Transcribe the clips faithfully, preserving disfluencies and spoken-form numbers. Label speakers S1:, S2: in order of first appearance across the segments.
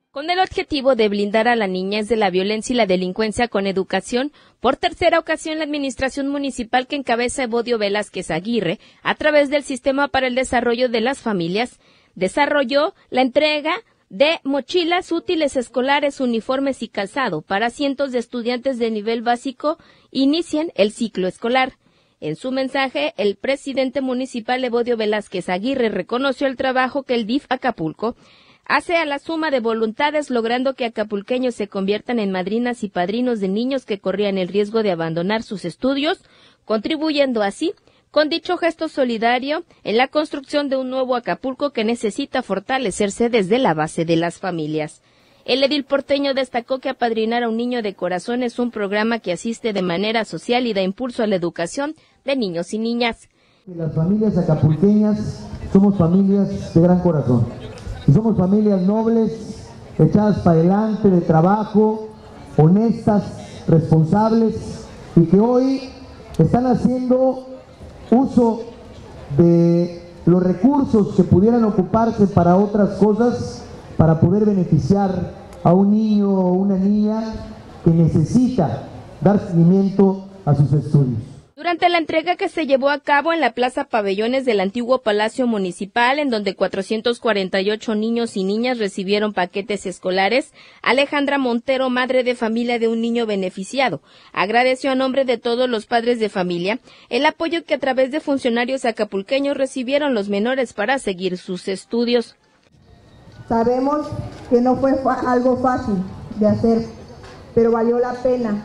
S1: Con el objetivo de blindar a la niñez de la violencia y la delincuencia con educación, por tercera ocasión la administración municipal que encabeza Evodio Velázquez Aguirre, a través del Sistema para el Desarrollo de las Familias, desarrolló la entrega de mochilas, útiles escolares, uniformes y calzado para cientos de estudiantes de nivel básico inician el ciclo escolar. En su mensaje, el presidente municipal Evodio Velázquez Aguirre reconoció el trabajo que el D I F Acapulco hace a la suma de voluntades, logrando que acapulqueños se conviertan en madrinas y padrinos de niños que corrían el riesgo de abandonar sus estudios, contribuyendo así con dicho gesto solidario en la construcción de un nuevo Acapulco que necesita fortalecerse desde la base de las familias. El edil porteño destacó que Apadrinar a un niño de corazón es un programa que asiste de manera social y da impulso a la educación de niños y niñas.
S2: Las familias acapulqueñas somos familias de gran corazón. Y somos familias nobles, echadas para adelante, de trabajo, honestas, responsables, y que hoy están haciendo uso de los recursos que pudieran ocuparse para otras cosas, para poder beneficiar a un niño o una niña que necesita dar seguimiento a sus estudios.
S1: Durante la entrega que se llevó a cabo en la Plaza Pabellones del antiguo Palacio Municipal, en donde cuatrocientos cuarenta y ocho niños y niñas recibieron paquetes escolares, Alejandra Montero, madre de familia de un niño beneficiado, agradeció a nombre de todos los padres de familia el apoyo que a través de funcionarios acapulqueños recibieron los menores para seguir sus estudios.
S3: Sabemos que no fue algo fácil de hacer, pero valió la pena.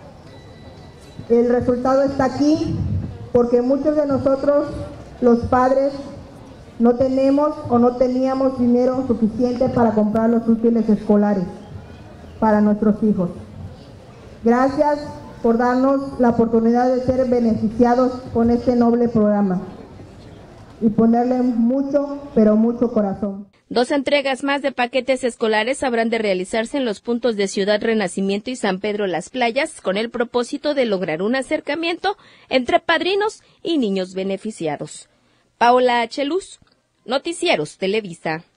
S3: El resultado está aquí porque muchos de nosotros, los padres, no tenemos o no teníamos dinero suficiente para comprar los útiles escolares para nuestros hijos. Gracias por darnos la oportunidad de ser beneficiados con este noble programa y ponerle mucho, pero mucho corazón.
S1: Dos entregas más de paquetes escolares habrán de realizarse en los puntos de Ciudad Renacimiento y San Pedro Las Playas, con el propósito de lograr un acercamiento entre padrinos y niños beneficiados. Paola H. Luz, Noticieros Televisa.